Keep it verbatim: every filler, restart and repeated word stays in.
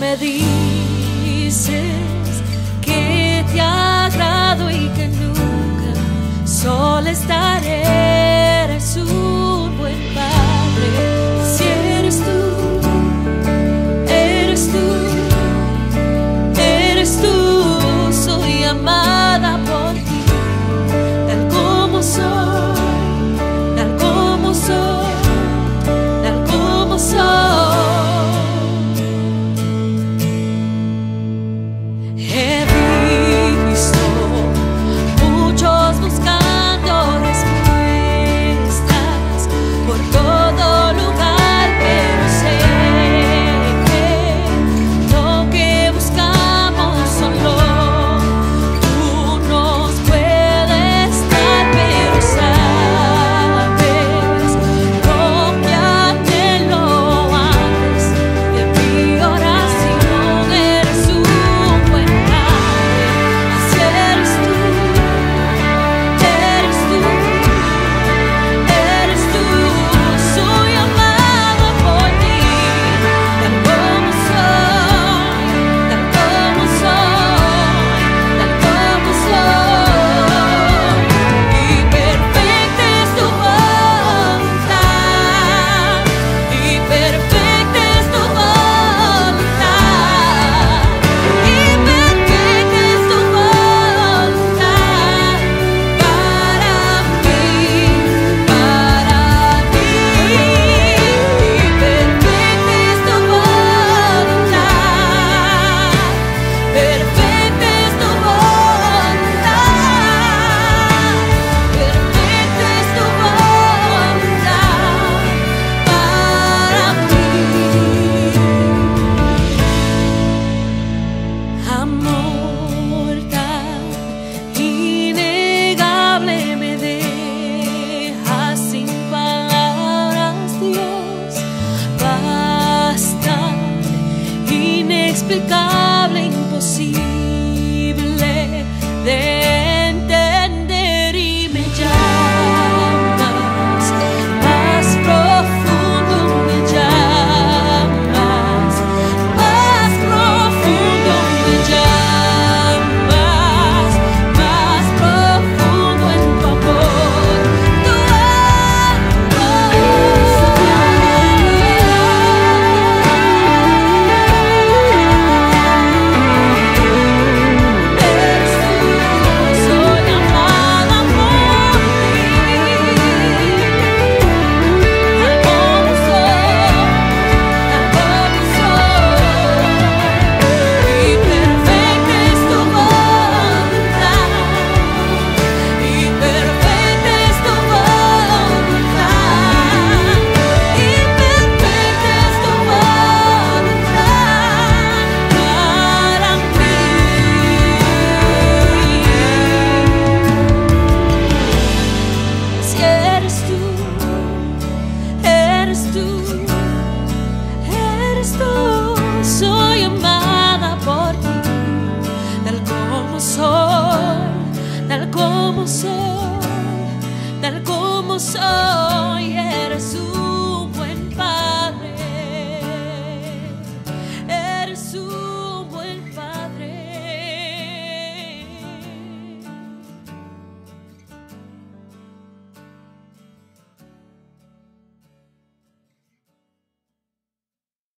me dices que te agrado y que nunca solo estaré. Eres un buen padre. Si eres tú, eres tú, eres tú. Soy amada por ti, tal como soy, tal como soy, tal como soy. He visto muchos buscando respuestas por todo lugar, pero sé que lo que buscamos solo tú nos puedes dar, pero sabes lo que anhelo antes de mi oración. Eres un buen padre, así eres tú, eres tú, eres tú. Soy amada por ti, tal como soy, tal como soy, tal como soy. Y perfecta es tu voluntad, y perfecta es tu voluntad, y perfecta es tu voluntad para mí, para mí. Y perfecta es tu voluntad, perfecta es tu voluntad, perfecta es tu voluntad para mí. Amor tan innegable me deja sin palabras, Dios. Basta, inexplicable, imposible de entender, y me llamas más profundo, me llamas más profundo, me llamas más profundo en tu amor, tu eres tú. Soy amada por ti, tal como soy, tal como soy. Y perfecta es tu voluntad, y perfecta es tu voluntad, y perfecta es tu voluntad para mí. Si eres tú, eres tú, eres tú. Soy amada por ti, tal como soy, tal como soy, tal como soy. Eres tú.